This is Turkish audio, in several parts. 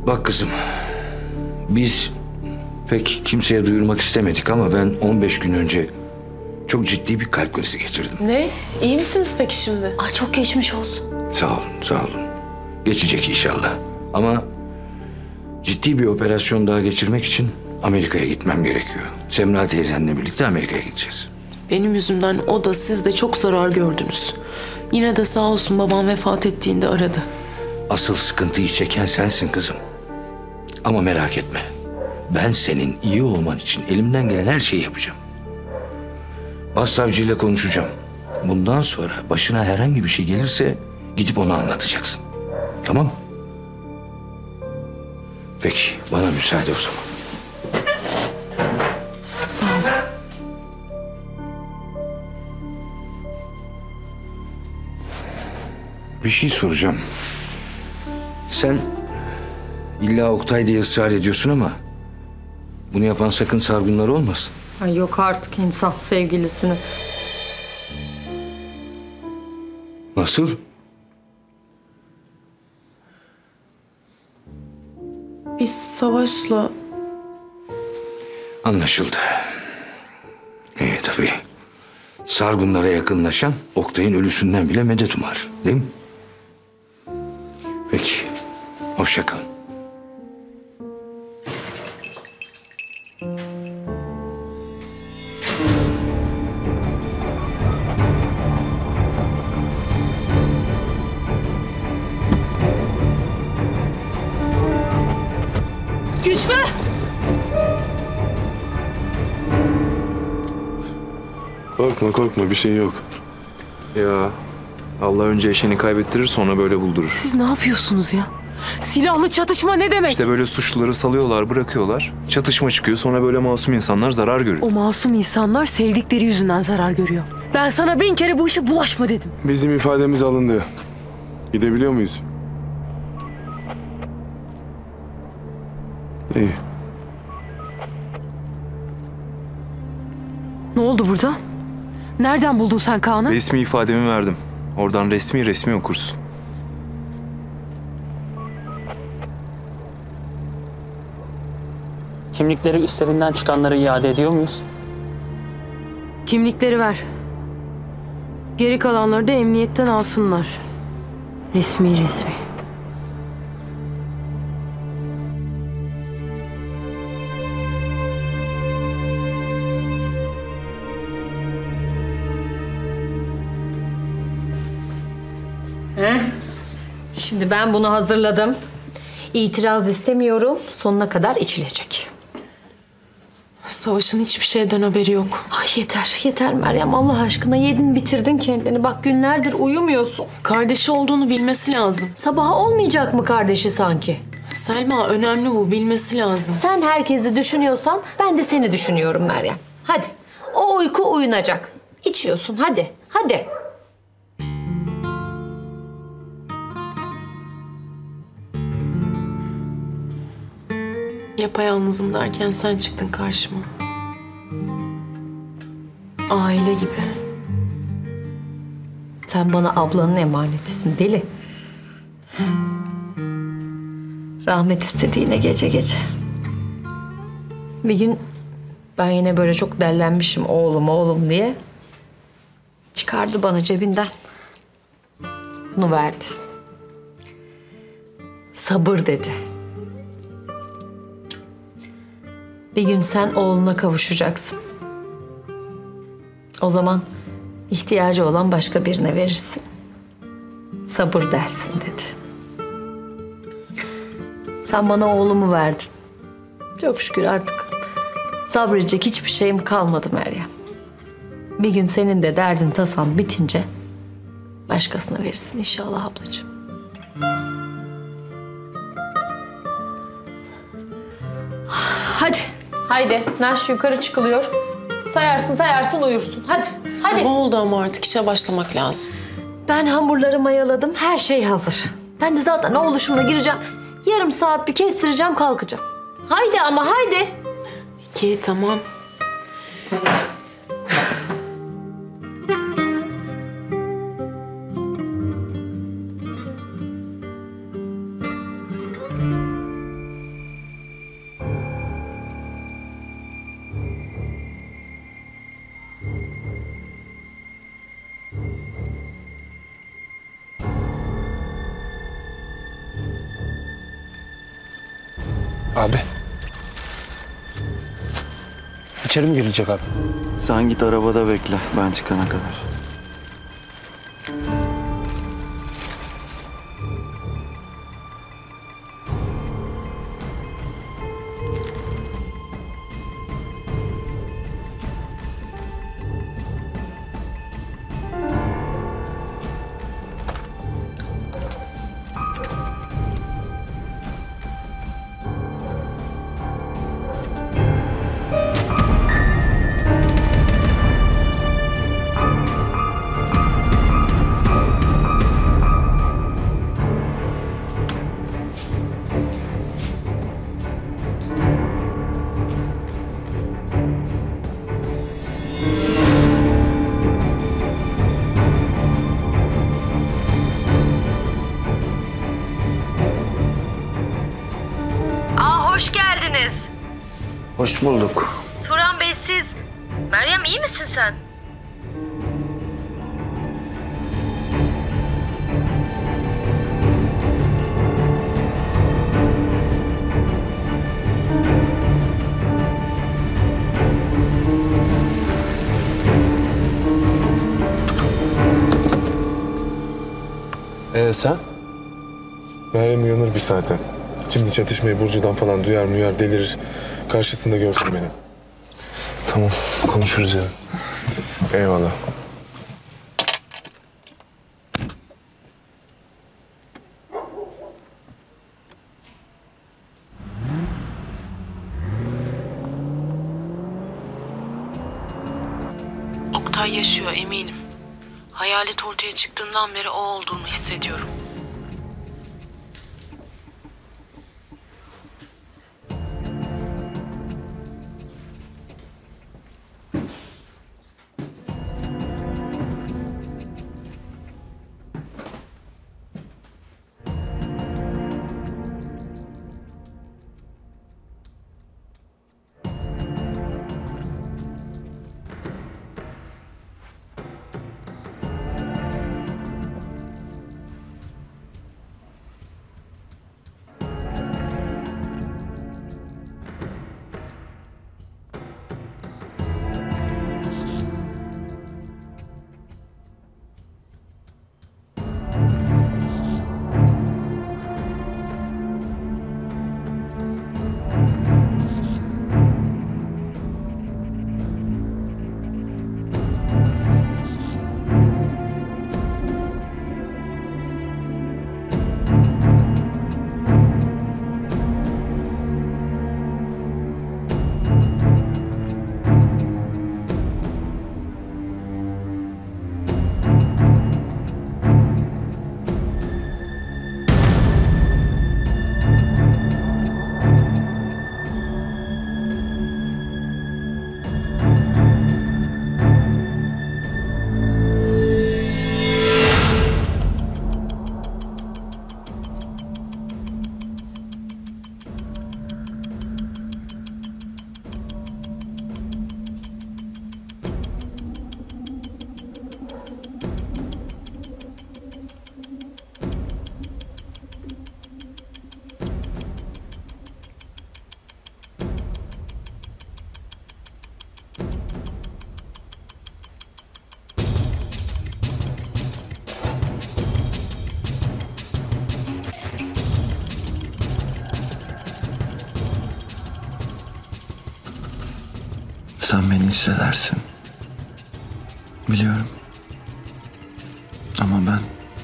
Bak kızım, biz pek kimseye duyurmak istemedik ama ben 15 gün önce çok ciddi bir kalp krizi geçirdim. Ne? İyi misiniz peki şimdi? Ay çok geçmiş olsun. Sağ olun, sağ olun. Geçecek inşallah. Ama ciddi bir operasyon daha geçirmek için Amerika'ya gitmem gerekiyor. Semra teyzenle birlikte Amerika'ya gideceğiz. Benim yüzümden o da siz de çok zarar gördünüz. Yine de sağ olsun babam vefat ettiğinde aradı. Asıl sıkıntıyı çeken sensin kızım. Ama merak etme. Ben senin iyi olman için elimden gelen her şeyi yapacağım. Başsavcıyla konuşacağım. Bundan sonra başına herhangi bir şey gelirse gidip ona anlatacaksın. Tamam mı? Peki, bana müsaade o zaman. Sağ ol. Bir şey soracağım. Sen illa Oktay diye ısrar ediyorsun ama bunu yapan sakın Sargunlar olmasın. Ay yok artık insan sevgilisini. Nasıl? Biz Savaş'la Anlaşıldı. Tabii. Sargunlara yakınlaşan Oktay'ın ölüsünden bile medet umar. Değil mi? Peki. Hoşça kal. Güçlü! Korkma korkma bir şey yok. Ya Allah önce eşeğini kaybettirir sonra böyle buldurur. Siz ne yapıyorsunuz ya? Silahlı çatışma ne demek? İşte böyle suçluları salıyorlar, bırakıyorlar. Çatışma çıkıyor, sonra böyle masum insanlar zarar görüyor. O masum insanlar sevdikleri yüzünden zarar görüyor. Ben sana 1000 kere bu işe bulaşma dedim. Bizim ifademiz alındı. Gidebiliyor muyuz? İyi. Ne oldu burada? Nereden buldun sen Kaan'ı? Resmi ifademi verdim. Oradan resmi okursun. Kimlikleri üstlerinden çıkanları iade ediyor muyuz? Kimlikleri ver. Geri kalanları da emniyetten alsınlar. Resmi. Şimdi ben bunu hazırladım. İtiraz istemiyorum. Sonuna kadar içilecek. Savaş'ın hiçbir şeyden haberi yok. Ay yeter Meryem. Allah aşkına yedin bitirdin kendini. Bak günlerdir uyumuyorsun. Kardeşi olduğunu bilmesi lazım. Sabaha olmayacak mı kardeşi sanki? Selma önemli bu, bilmesi lazım. Sen herkesi düşünüyorsan ben de seni düşünüyorum Meryem. Hadi. O uyku uyunacak. İçiyorsun hadi. Hadi. Yapayalnızım derken sen çıktın karşıma. Aile gibi. Sen bana ablanın emanetisin deli. Rahmet istedi yine gece gece. Bir gün ben yine böyle çok derlenmişim oğlum diye. Çıkardı bana cebinden. Bunu verdi. Sabır dedi. Bir gün sen oğluna kavuşacaksın. O zaman ihtiyacı olan başka birine verirsin. Sabır dersin dedi. Sen bana oğlumu verdin. Çok şükür artık sabredecek hiçbir şeyim kalmadı Meryem. Bir gün senin de derdin tasan bitince başkasına verirsin inşallah ablacığım. Hadi. Haydi. Naş yukarı çıkılıyor. Sayarsın uyursun. Hadi. Hadi. Sabah oldu ama artık işe başlamak lazım. Ben hamurları mayaladım. Her şey hazır. Ben de zaten oğluşumla gireceğim. Yarım saat bir kestireceğim kalkacağım. Haydi ama haydi. Peki tamam. Abi. İçeri mi girilecek abi? Sen git arabada bekle ben çıkana kadar. Hoş geldiniz. Hoş bulduk. Turan Bey siz... Meryem iyi misin sen? Sen? Meryem uyanır bir saate. Şimdi çatışmayı Burcu'dan falan duyar delirir. Karşısında görsün beni. Tamam, konuşuruz ya. Eyvallah. Oktay yaşıyor eminim. Hayalet ortaya çıktığından beri o olduğunu hissediyorum. Sen beni hissedersin. Biliyorum. Ama ben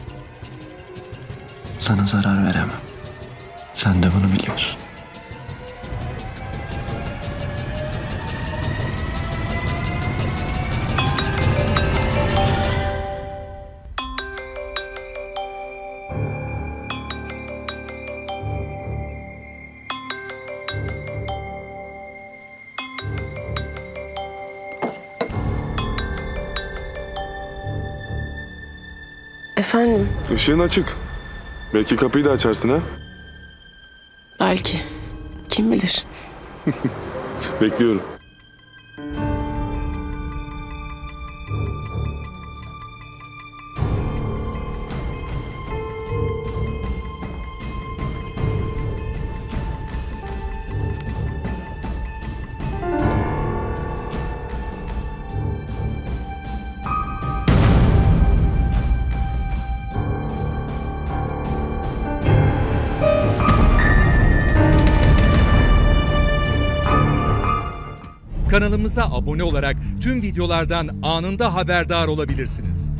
sana zarar veremem. Sen de bunu biliyorsun. Efendim, Işığın açık. Belki kapıyı da açarsın ha? belki. Kim bilir? Bekliyorum. Kanalımıza abone olarak tüm videolardan anında haberdar olabilirsiniz.